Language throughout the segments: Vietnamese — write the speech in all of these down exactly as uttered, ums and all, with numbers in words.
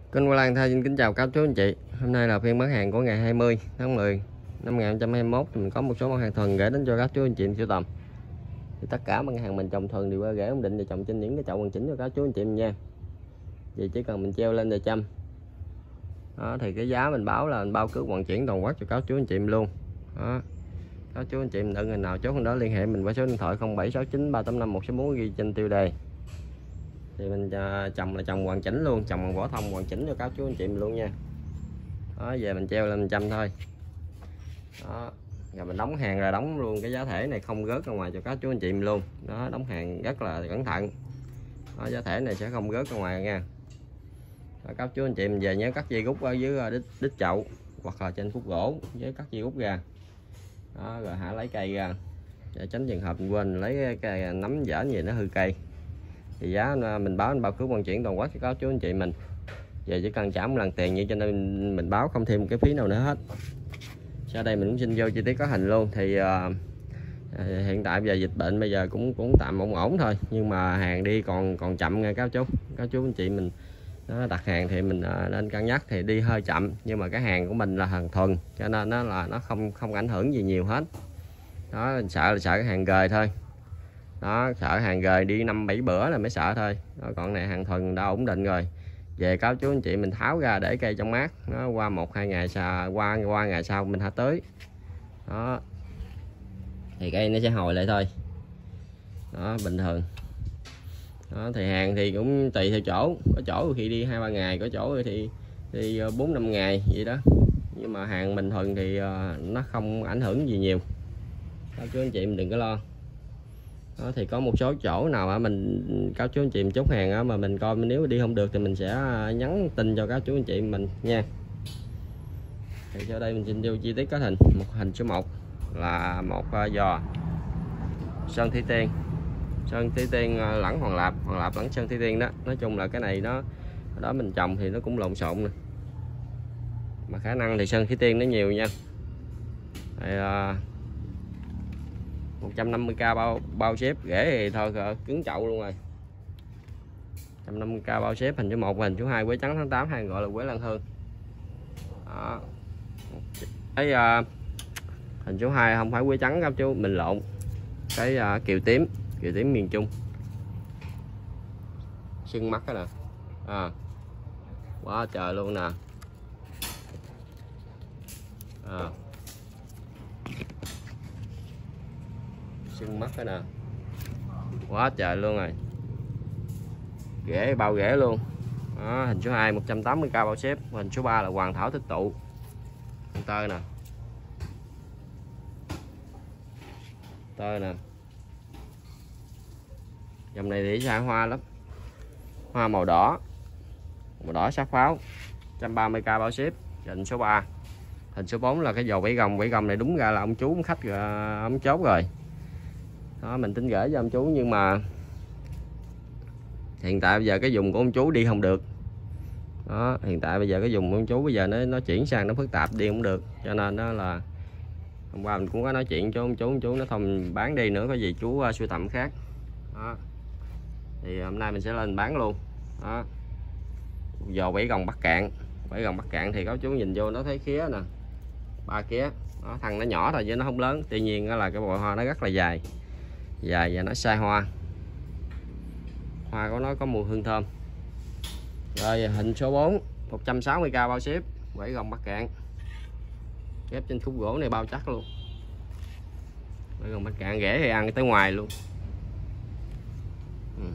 Kênh Hoa Lan Thay xin kính chào các chú anh chị. Hôm nay là phiên bán hàng của ngày hai mươi tháng mười năm hai nghìn không trăm hai mươi mốt. Thì mình có một số mặt hàng thuần gửi đến cho các chú anh chị sưu tầm. Thì tất cả mặt hàng mình trồng thuần đều gửi ổn định và trồng trên những cái chậu hoàn chỉnh cho các chú anh chị nha. Vậy chỉ cần mình treo lên để chăm. Đó, thì cái giá mình báo là mình bao cước vận chuyển toàn quốc cho các chú anh chị luôn. Đó. Các chú anh chị mình đừng ngày nào chốt đó liên hệ mình qua số điện thoại không bảy sáu chín ba tám năm một sáu bốn ghi trên tiêu đề. Thì mình trồng là trồng hoàn chỉnh luôn, trồng bằng vỏ thông hoàn chỉnh cho các chú anh chị mình luôn nha. Đó, về mình treo lên mình chăm thôi. Đó, rồi mình đóng hàng rồi đóng luôn cái giá thể này không rớt ra ngoài cho các chú anh chị mình luôn. Đó, đóng hàng rất là cẩn thận. Đó, giá thể này sẽ không rớt ra ngoài nha. Đó, các chú anh chị mình về nhớ cắt dây rút ở dưới đít, đít chậu hoặc là trên khúc gỗ với cắt dây rút ra. Đó, rồi hãy lấy cây ra để tránh trường hợp mình quên lấy cây nắm dở gì nó hư cây. Thì giá mình báo anh bao cước vận chuyển toàn quốc cho các chú anh chị mình. Giờ chỉ cần trả một lần tiền như cho nên mình báo không thêm một cái phí nào nữa hết. Sau đây mình cũng xin vô chi tiết có hình luôn. Thì uh, hiện tại giờ dịch bệnh bây giờ cũng cũng tạm ổn ổn thôi, nhưng mà hàng đi còn còn chậm nha các chú các chú anh chị mình. Nó đặt hàng thì mình uh, nên cân nhắc thì đi hơi chậm, nhưng mà cái hàng của mình là hàng thuần cho nên nó là nó không không ảnh hưởng gì nhiều hết. Đó, sợ là sợ cái hàng gời thôi. Đó, sợ hàng gời đi năm bảy bữa là mới sợ thôi. Đó, còn này hàng thuần đã ổn định rồi. Về các chú anh chị mình tháo ra để cây trong mát, nó qua một hai ngày sau qua qua ngày sau mình hãy tới. Đó, thì cây nó sẽ hồi lại thôi. Đó, bình thường. Đó, thì hàng thì cũng tùy theo chỗ, có chỗ khi đi hai ba ngày, có chỗ thì đi bốn năm ngày vậy đó. Nhưng mà hàng bình thường thì nó không ảnh hưởng gì nhiều. Các chú anh chị mình đừng có lo. Đó, thì có một số chỗ nào mà mình các chú anh chị mình chốt hàng á, mà mình coi nếu đi không được thì mình sẽ nhắn tin cho các chú anh chị mình nha. Thì sau đây mình xin vô chi tiết có hình. Một hình số một là một giò sơn thủy tiên, sơn thủy tiên lẫn hoàng lạp, hoàng lạp lẫn sơn thủy tiên đó. Nói chung là cái này nó đó mình trồng thì nó cũng lộn xộn nè, mà khả năng thì sơn thủy tiên nó nhiều nha. Đây là một trăm năm mươi k bao bao xếp, rễ thì thôi cứng chậu luôn rồi. một trăm năm mươi k bao xếp, hình số một và hình số hai quế trắng tháng tám, hay gọi là quế lan hương. Đó. Cái uh, hình số hai không phải quế trắng các chú, mình lộn. Cái uh, kiều tím, kiều tím miền Trung. Sưng mắt đó nè. À. Quá trời luôn nè. À. Sưng mắt đó nè, quá trời luôn rồi, rễ bao rễ luôn. Đó, hình số hai một trăm tám mươi k bao xếp, hình số ba là hoàng thảo tích tụ, tơ nè, tơ nè. Dòng này thì xa hoa lắm, hoa màu đỏ, màu đỏ sắc pháo, một trăm ba mươi k bao xếp, hình số ba. Hình số bốn là cái dầu bảy gồng, bảy gồng này đúng ra là ông chú ông khách ông chốt rồi. Đó, mình tính gửi cho ông chú, nhưng mà hiện tại bây giờ cái dùng của ông chú đi không được. Đó, hiện tại bây giờ cái dùng của ông chú bây giờ nó nó chuyển sang nó phức tạp, đi không được, cho nên đó là hôm qua mình cũng có nói chuyện cho ông chú, ông chú nó thôi mình bán đi nữa, có gì chú uh, sưu tầm khác. Đó, thì hôm nay mình sẽ lên bán luôn. Đó, giò bảy gồng Bắc Cạn, bảy gồng Bắc Cạn thì các chú nhìn vô nó thấy khía nè, ba khía. Đó, thằng nó nhỏ thôi chứ nó không lớn, tuy nhiên là cái bồi hoa nó rất là dài dài và nó sai hoa, hoa của nó có mùi hương thơm. Rồi hình số bốn một trăm sáu mươi k bao xếp, bảy gồng Bắc Cạn, ghép trên khúc gỗ này bao chắc luôn. Bảy gồng Bắc Cạn rễ thì ăn tới ngoài luôn. Ừ.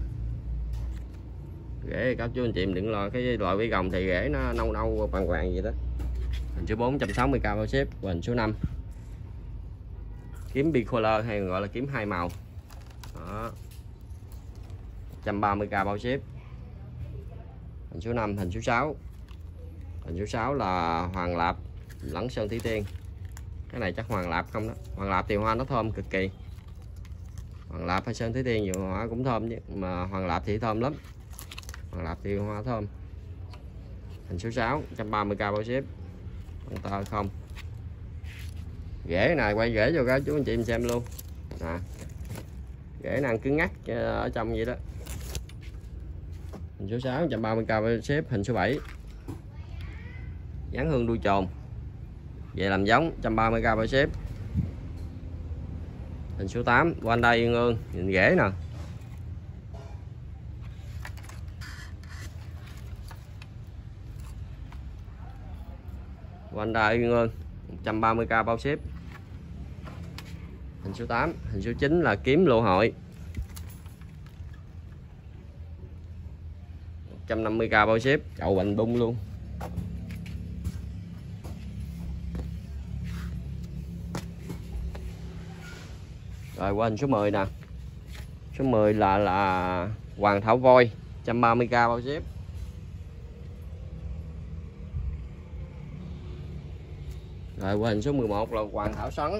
Rễ các chú anh chị mình đừng lo, cái loại bảy gồng thì rễ nó nâu nâu vàng vàng vậy đó. Hình số bốn một trăm sáu mươi k bao xếp, và hình số năm kiếm bicolor hay gọi là kiếm hai màu. Đó, một trăm ba mươi k bao xếp, hình số năm. Hình số sáu, hình số sáu là hoàng lạp lẫn sơn thủy tiên. Cái này chắc hoàng lạp không đó, hoàng lạp thì hoa nó thơm cực kỳ. Hoàng lạp hay sơn thủy tiên nhiều hoa cũng thơm chứ, mà hoàng lạp thì thơm lắm, hoàng lạp thì hoa thơm. Hình số sáu một trăm ba mươi k bao xếp, con tơ không. Rễ này quay rễ cho các chú anh chị em xem luôn nè, rễ năng cứng ngắt ở trong vậy đó. Hình số sáu một trăm ba mươi k bao xếp. Hình số bảy dán hương đuôi tròn về làm giống, một trăm ba mươi k bao ship. Hình số tám Wanda Uyên Ương, nhìn rễ nè. Wanda Uyên Ương, một trăm ba mươi k bao ship. Hình số tám. Hình số chín là kiếm lộ hội, một trăm năm mươi k bao ship, chậu bành bung luôn. Rồi qua hình số mười nè. Số mười là là Hoàng Thảo Voi, một trăm ba mươi k bao ship. Rồi qua hình số mười một là Hoàng Thảo Sắn,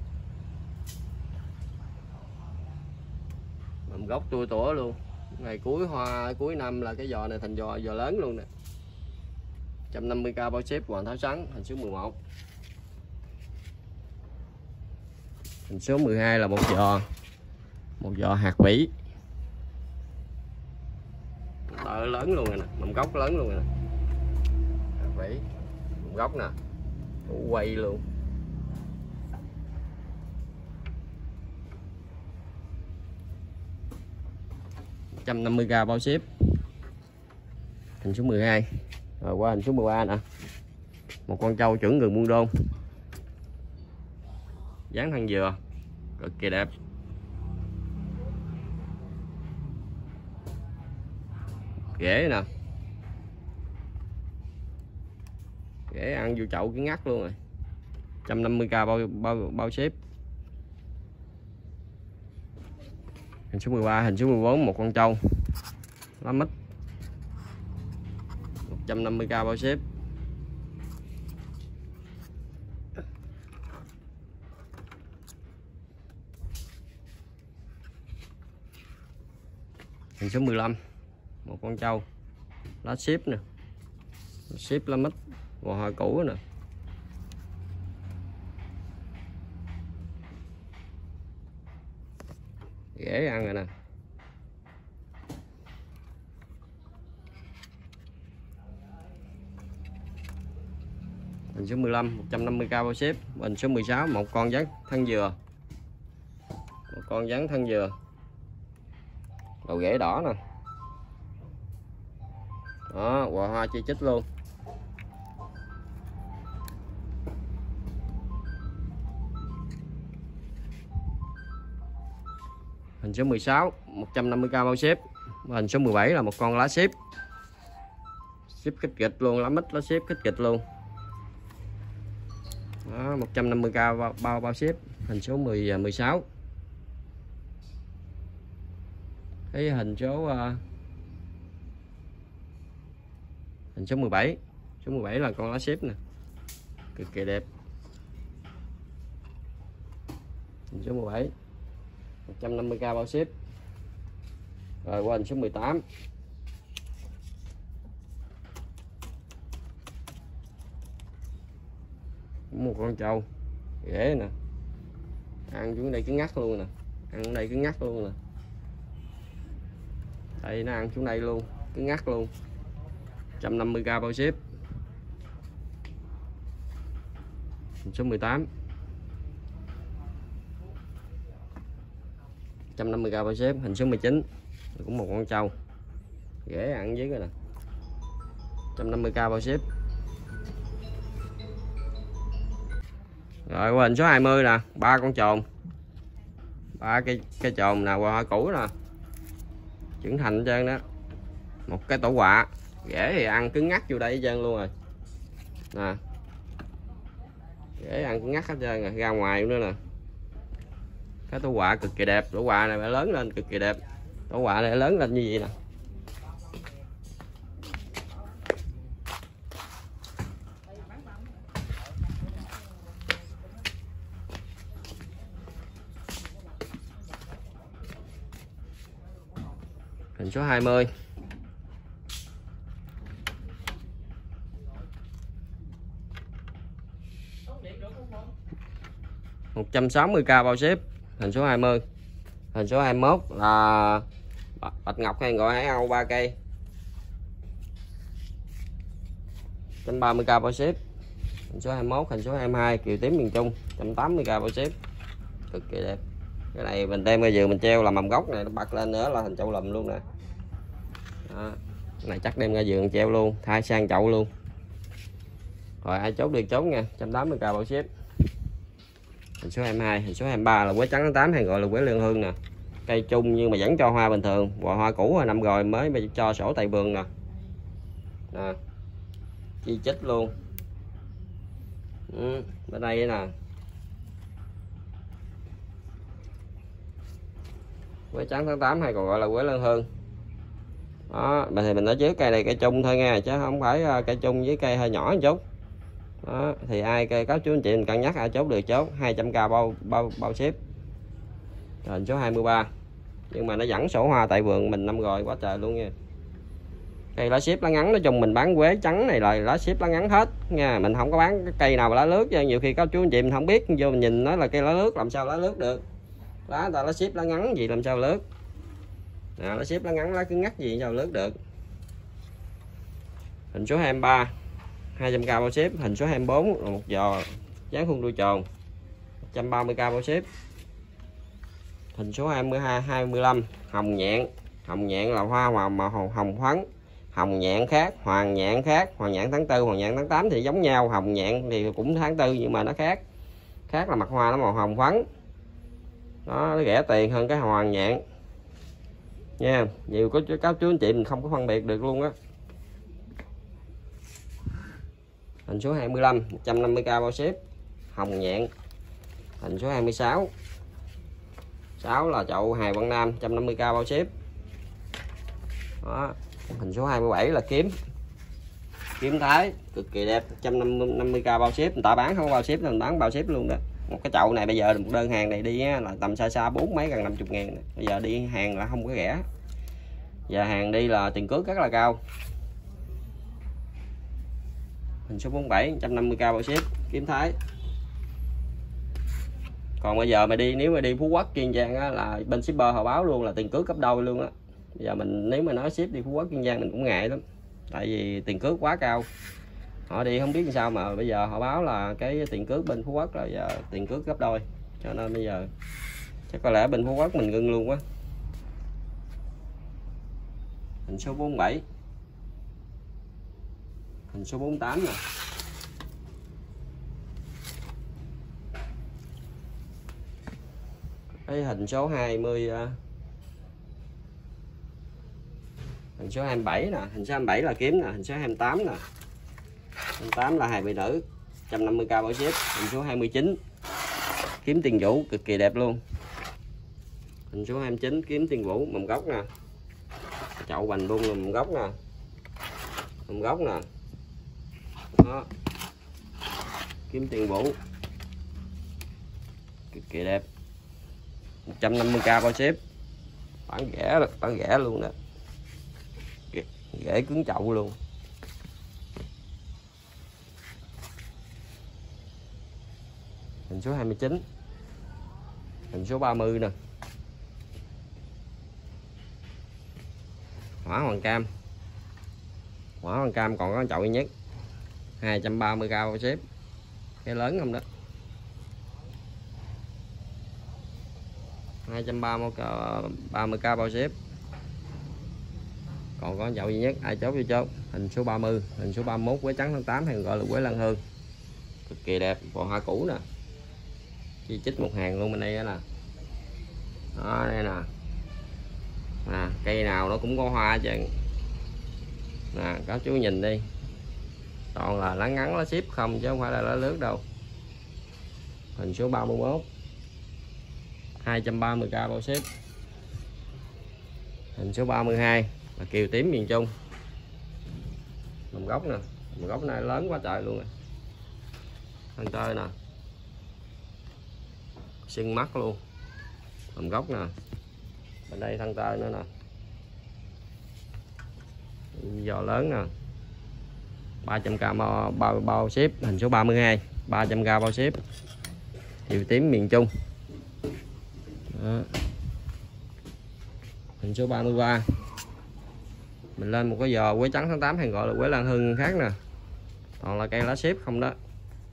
mầm gốc tua tủa luôn. Ngày cuối hoa cuối năm là cái giò này thành giò giò lớn luôn nè. một trăm năm mươi k bao ship Hoàng Thảo Sắn, hình số mười một. Hình số mười hai là một giò một giò hạt vỉ, tợ lớn luôn rồi nè, mầm gốc lớn luôn rồi nè. Hạt vỉ, mầm gốc nè, củ quay luôn. một trăm năm mươi k bao ship. Hình số mười hai. Rồi qua hình số mười ba nè. Một con trâu chuẩn người Buôn Đôn, dáng thân dừa cực kỳ đẹp. Rễ nè, rễ ăn vô chậu cái ngắt luôn rồi. một trăm năm mươi k bao bao bao ship. Hình số mười ba. Hình số mười bốn một con trâu lá mít, một trăm năm mươi k bao ship. Hình số mười lăm một con trâu lá ship nè, ship lá mít, bò hoa cũ nè. Rễ ăn rồi nè. Hình số mười lăm một trăm năm mươi k bao ship. Hình số mười sáu một con dán thân dừa, một con dán thân dừa, đầu rễ đỏ nè. Đó, quả hoa chi chít luôn. Hình số mười sáu một trăm năm mươi k bao ship. Hình số mười bảy là một con lá ship, ship kích kịch luôn, lá mít lá ship kích kịch luôn. Đó, một trăm năm mươi k bao bao, bao ship. Hình số mười, mười sáu. Cái hình số uh, hình số mười bảy. Số mười bảy là con lá ship nè, cực kỳ đẹp. Hình số mười bảy một trăm năm mươi k bao ship. Rồi qua hình số mười tám. Một con trâu rễ nè, ăn xuống đây cứ ngắt luôn nè, ăn ở đây cứ ngắt luôn nè. Đây nó ăn xuống đây luôn, cứ ngắt luôn. một trăm năm mươi k bao ship. Hình số mười tám. một trăm năm mươi k bao ship. Hình số mười chín cũng một con trâu rễ ăn dưới rồi nè, một trăm năm mươi k bao ship. Rồi qua hình số hai mươi nè, ba con trồn, ba cây cây trồn nào hoa cũ nè, trưởng thành hết trơn đó. Một cái tổ quạ, rễ thì ăn cứng ngắt vô đây hết trơn luôn rồi nè, rễ ăn cứng ngắt hết trơn rồi, ra ngoài nữa nè. Cái tổ quạ cực kỳ đẹp, tổ quạ này phải lớn lên cực kỳ đẹp, tổ quạ này lớn lên như vậy nè. Hình số hai mươi. một trăm sáu mươi k bao ship. Hình số hai mươi. Hình số hai mươi mốt là bạch ngọc hay gọi hải âu ba cây, một một ba mươi k bao ship. Hình số hai mươi mốt, hình số hai mươi hai kiều tím miền Trung, một trăm tám mươi k bao ship. Cực kỳ đẹp. Cái này mình đem ra vườn mình treo là mầm gốc này nó bật lên nữa là thành chậu lùm luôn nè. Đó. Cái này chắc đem ra vườn treo luôn, thay sang chậu luôn. Rồi ai chốt được chốt nha, một trăm tám mươi k bao ship. Hình số hai mươi hai, hình số hai mươi ba là quế trắng tháng tám hay gọi là quế lương hương nè. Cây chung nhưng mà vẫn cho hoa bình thường, và hoa cũ hồi năm rồi mới cho sổ tại vườn nè. Nè. Chi chít luôn. Ừ, bên đây nè. Quế trắng tháng tám hay còn gọi là quế lương hương. Đó, thì mình nói trước cây này cây chung thôi nha, chứ không phải cây chung với cây hơi nhỏ một chút. Đó, thì ai cây các chú anh chị mình cân nhắc ai chốt được chốt hai trăm k bao bao bao ship. Hình số hai mươi ba. Nhưng mà nó dẫn sổ hoa tại vườn mình năm rồi quá trời luôn nha. Cây lá ship lá ngắn, nói chung mình bán quế trắng này là lá ship lá ngắn hết nha, mình không có bán cái cây nào lá lướt, cho nhiều khi các chú anh chị mình không biết vô mình nhìn nói là cây lá lướt, làm sao lá lướt được. Lá người ta lá ship lá ngắn gì làm sao lướt. Nè, lá ship lá ngắn lá cứng ngắt gì sao lướt được. Hình số hai mươi ba, hai trăm k bao ship. Hình số hai mươi bốn là một giò dáng khuôn đuôi tròn, một trăm ba mươi k bao ship. Hình số hai mươi hai, hai mươi lăm hồng nhạn. Hồng nhạn là hoa màu màu hồng, hồng phấn. Hồng nhạn khác, hoàng nhạn khác. Hoàng nhạn tháng tư, hoàng nhạn tháng tám thì giống nhau. Hồng nhạn thì cũng tháng tư nhưng mà nó khác. Khác là mặt hoa nó màu hồng phấn. Đó, nó rẻ tiền hơn cái hoàng nhạn nha. Nhiều có các chú anh chị mình không có phân biệt được luôn á. Hình số hai mươi lăm, một trăm năm mươi k bao ship. Hồng nhạn. Hình số hai mươi sáu, sáu là chậu hài Quảng Nam, một trăm năm mươi k bao ship. Đó. Hình số hai mươi bảy là kiếm kiếm Thái, cực kỳ đẹp, một trăm năm mươi k bao ship. Người ta bán không có bao ship, mình bán bao ship luôn đó. Một cái chậu này bây giờ một đơn hàng này đi á, là tầm xa xa bốn mấy gần năm mươi ngàn. Bây giờ đi hàng là không có rẻ. Giờ hàng đi là tiền cước rất là cao. Hình số bốn mươi bảy, một trăm năm mươi k bao ship, kiếm Thái. Còn bây giờ mà đi, nếu mà đi Phú Quốc Kiên Giang á, là bên shipper họ báo luôn là tiền cước gấp đôi luôn á. Bây giờ mình nếu mà nói ship đi Phú Quốc Kiên Giang mình cũng ngại lắm, tại vì tiền cước quá cao. Họ đi không biết làm sao mà bây giờ họ báo là cái tiền cước bên Phú Quốc là giờ tiền cước gấp đôi, cho nên bây giờ chắc có lẽ bên Phú Quốc mình ngưng luôn quá. Hình số bốn mươi bảy, hình số bốn mươi tám nè. Cái hình số hai mươi, hình số hai mươi bảy nè, hình số hai mươi bảy là kiếm nè, hình số hai mươi tám nè. hai mươi tám là hài bị nữ, một trăm năm mươi k bao ship. Hình số hai mươi chín kiếm tiền vũ, cực kỳ đẹp luôn. Hình số hai mươi chín kiếm tiền vũ, mầm gốc nè. Chậu bành bung là mầm gốc nè. Mầm gốc nè. Đó. Kiếm tiền vũ. Cực kỳ đẹp. một trăm năm mươi k bao ship. Bán rẻ, bán rẻ luôn đó. Rễ cứng chậu luôn. Hình số hai mươi chín, hình số ba mươi nè. Hỏa hoàng cam, hỏa hoàng cam còn có chậu duy nhất, hai trăm ba mươi k bao ship. Cái lớn không đó, hai trăm ba mươi k bao ship. Còn có chậu duy nhất, ai chốt vô chốt. Hình số ba mươi, hình số ba mươi mốt quế trắng tháng tám hay gọi là quế lan hương, cực kỳ đẹp, còn hoa cũ nè. Chi chít một hàng luôn bên đây đó nè. Đó đây nè. Nè, cây nào nó cũng có hoa chứ. Nè, các chú nhìn đi. Toàn là lá ngắn lá ship không chứ không phải là lá lướt đâu. Hình số ba mươi mốt, hai trăm ba mươi k bao ship. Hình số ba mươi hai là kiều tím miền Trung. Mầm gốc nè, mầm gốc này lớn quá trời luôn rồi. Thân tơi nè. Sưng mắt luôn. Mầm gốc nè. Bên đây thân tơi nữa nè. Giò lớn nè. ba trăm k bao, bao, bao ship. Hình số ba mươi hai, ba trăm k bao ship. Kiều tím miền Trung. Đó. Hình số ba mươi ba. Mình lên một cái giò quế trắng tháng tám hay gọi là quế lan hương khác nè. toàn là cây lá xếp không đó.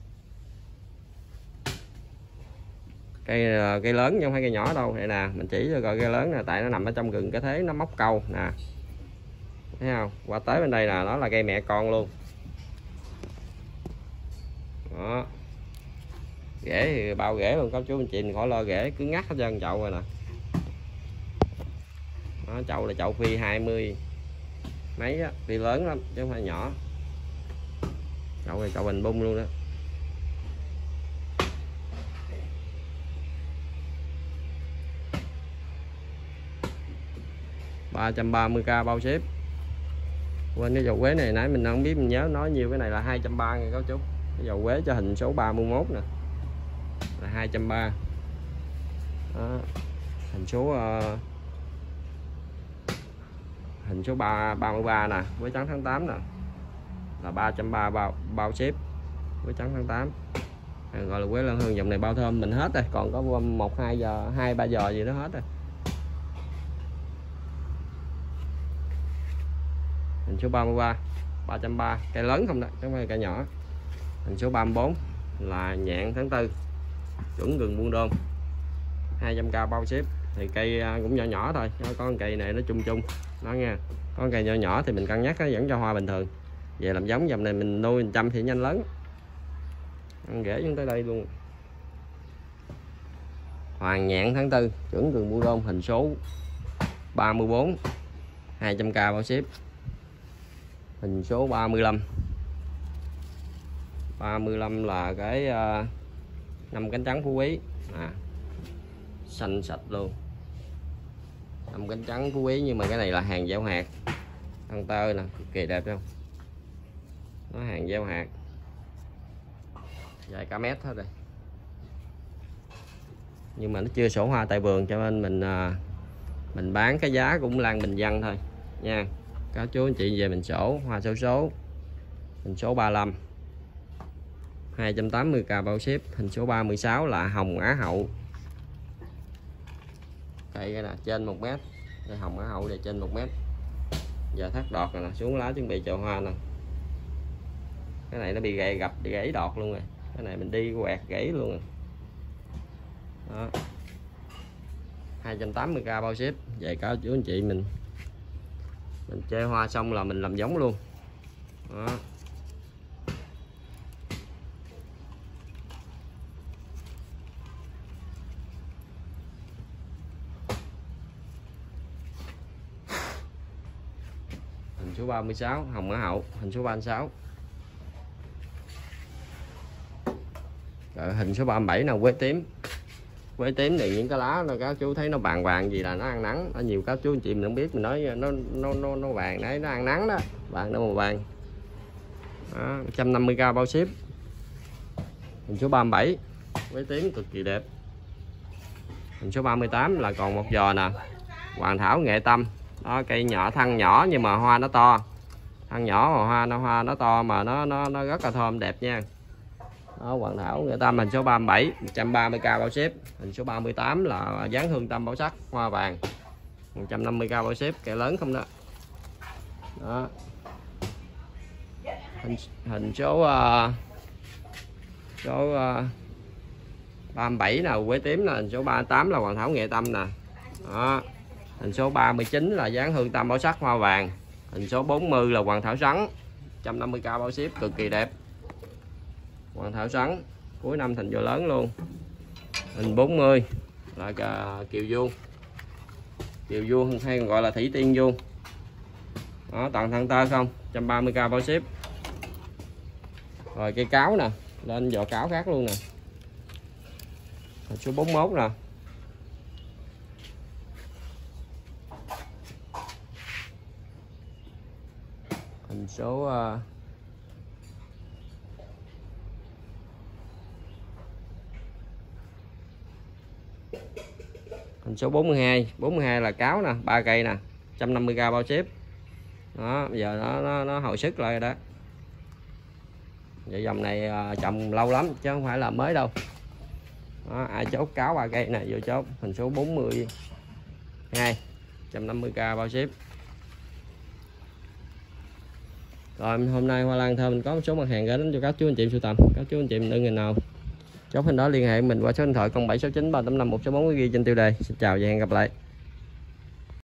Cây cây lớn chứ không phải cây nhỏ đâu. Đây nè, mình chỉ cho coi cây lớn nè, tại nó nằm ở trong rừng cái thế nó móc câu nè, thấy không? Qua tới bên đây là nó là cây mẹ con luôn đó. Rễ thì bao rễ luôn các chú anh chị, khỏi lo rễ cứ ngắt hết trơn chậu rồi nè. Đó, chậu là chậu phi hai mươi mấy á, phi lớn lắm chứ không phải nhỏ. Chậu này chậu bình bung luôn đó. ba trăm ba mươi k bao ship. Quên cái dầu quế này nãy mình không biết, mình nhớ nói nhiều, cái này là hai trăm ba mươi ngàn các chú. Cái dầu quế cho hình số ba mươi mốt nè là hai trăm ba mươi. Hình số uh, hình số ba ba mươi ba nè, với trắng tháng tám nè là ba trăm ba mươi bao bao ship với trắng tháng tám. À, gọi là quế lan hương dòng này bao thơm mình hết rồi, còn có một hai giờ hai ba giờ gì đó hết rồi. Hình số ba mươi ba ba trăm ba mươi, cây lớn không đó chứ không phải cây nhỏ. Hình số ba mươi bốn là nhạn tháng tư, chuẩn rừng buôn đôn, hai trăm k bao ship. Thì cây cũng nhỏ nhỏ thôi, con cây này nó chung chung đó nha. Con cây nhỏ nhỏ thì mình cân nhắc nó vẫn cho hoa bình thường. Về làm giống dòng này mình nuôi mình chăm thì nhanh lớn. Ăn rễ xuống tới đây luôn. Hoàng nhạn tháng tư, chuẩn rừng buôn đôn, hình số ba mươi bốn, hai trăm k bao ship. Hình số ba mươi lăm ba mươi lăm là cái uh, năm cánh trắng phú quý à, xanh sạch luôn. Năm cánh trắng phú quý, nhưng mà cái này là hàng gieo hạt, thân tơ nè, cực kỳ đẹp không? Nó hàng gieo hạt, dài cả mét hết rồi, nhưng mà nó chưa sổ hoa tại vườn, cho nên mình uh, mình bán cái giá cũng lan bình dân thôi nha. Các chú anh chị về mình sổ hoa số số. Hình số ba mươi lăm, hai trăm tám mươi k bao ship. Hình số ba mươi sáu là hồng Á Hậu, cây cái nè trên một mét. Đây hồng Á Hậu này trên một mét. Giờ thắt đọt rồi nè, xuống lá chuẩn bị chậu hoa nè. Cái này nó bị gãy, gặp bị gãy đọt luôn rồi. Cái này mình đi quẹt gãy luôn rồi đó. hai trăm tám mươi k bao ship. Vậy các chú anh chị mình mình chơi hoa xong là mình làm giống luôn đó. Hình số ba mươi sáu hồng Á Hậu, hình số ba mươi sáu. Rồi, hình số ba mươi bảy nào quế tím. Quế tím thì những cái lá nó các chú thấy nó vàng vàng gì là nó ăn nắng. Ở nhiều các chú anh chị mình không biết, mình nói nó nó nó nó vàng đấy, nó ăn nắng đó, vàng đâu mà vàng đó. một trăm năm mươi k bao ship. Hình số ba mươi bảy quế tím cực kỳ đẹp. Hình số ba mươi tám là còn một giò nè, hoàng thảo nghệ tâm đó, cây nhỏ thân nhỏ nhưng mà hoa nó to, thân nhỏ mà hoa nó hoa nó to mà nó nó nó rất là thơm đẹp nha. Đó, hoàng thảo nghệ tâm hình số ba mươi bảy, một trăm ba mươi k bao ship. Hình số ba mươi tám là dáng hương tâm bảo sắc hoa vàng, một trăm năm mươi k bao ship, cây lớn không đó. Đó. Hình, hình số uh, số uh, ba mươi bảy là quế tím, là hình số ba mươi tám là hoàng thảo nghệ tâm nè. Đó. Hình số ba mươi chín là dáng hương tâm bảo sắc hoa vàng. Hình số bốn mươi là hoàng thảo sắn, một trăm năm mươi k bao ship, cực kỳ đẹp. Hoàng thảo sắn cuối năm thành vô lớn luôn. Hình bốn mươi là kiều vuông, kiều vuông hay còn gọi là thủy tiên vuông đó, toàn thân tơ không, một trăm ba mươi k bao ship. Rồi cây cáo nè, lên giò cáo khác luôn nè. Hình số bốn mươi mốt nè. Hình số uh, hình số bốn mươi hai, bốn mươi hai là cáo nè, ba cây nè, một trăm năm mươi k bao ship. Đó, bây giờ nó nó, nó hồi sức lại rồi đó. Vậy dòng này uh, trồng lâu lắm chứ không phải là mới đâu. Đó, ai chốt cáo ba cây nè vô chốt. Hình số bốn mươi hai, một trăm năm mươi k bao ship. Rồi hôm nay Hoa Lan Thơm mình có một số mặt hàng gửi đến cho các chú anh chị sưu tầm. Các chú anh chị mình ưng người nào chốt hình đó liên hệ mình qua số điện thoại không bảy sáu chín ba tám năm một sáu bốn ghi trên tiêu đề. Xin chào và hẹn gặp lại.